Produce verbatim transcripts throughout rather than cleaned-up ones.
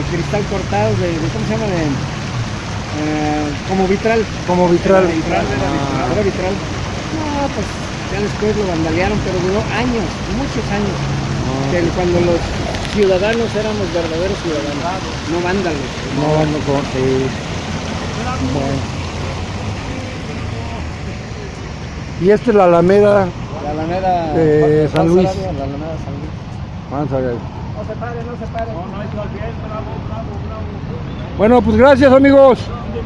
cristal cortado, de, de ¿cómo se llama? De, eh, como vitral. Como vitral. Era vitral, era Ah. vitral, era vitral. No, pues ya después lo vandalearon, pero duró años, muchos años. Ah. Que cuando los ciudadanos éramos verdaderos ciudadanos, no vándalos. No, no, como sí. Bueno. Y esta es la Alameda. La Alameda De San Luis. La Alameda San Luis. Vamos a ver. No se pare, no se pare. No, no hay que olvidar, bravo, bravo, bravo. Bueno, pues gracias, amigos.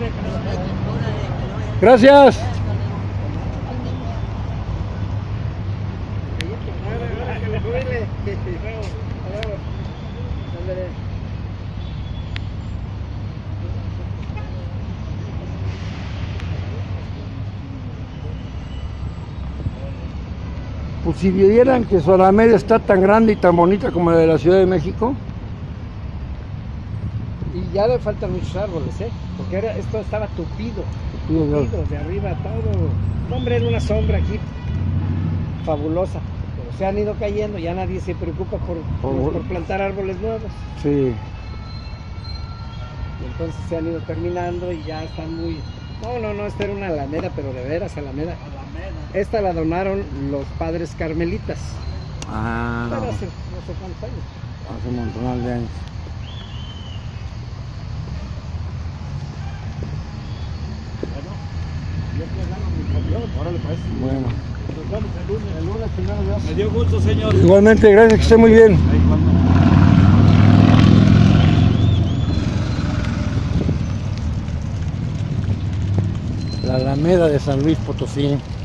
Gracias. Pues si vieran que su Alameda está tan grande y tan bonita como la de la Ciudad de México. Y ya le faltan muchos árboles, ¿eh? Porque era, esto estaba tupido, Tupido, tupido de arriba todo. Hombre, era una sombra aquí fabulosa. Pero se han ido cayendo, ya nadie se preocupa por, por, por plantar árboles nuevos. Sí. Y entonces se han ido terminando y ya están muy... No, no, no, esta era una alameda, pero de veras alameda. Esta la donaron los padres carmelitas. Ah, Pero no. hace no sé cuántos años. Hace un montón de años. Órale, pues. Bueno. Nos vemos el lunes, el lunes primero Dios. Me dio gusto, señor. Igualmente, gracias, que esté muy bien. La Alameda de San Luis Potosí.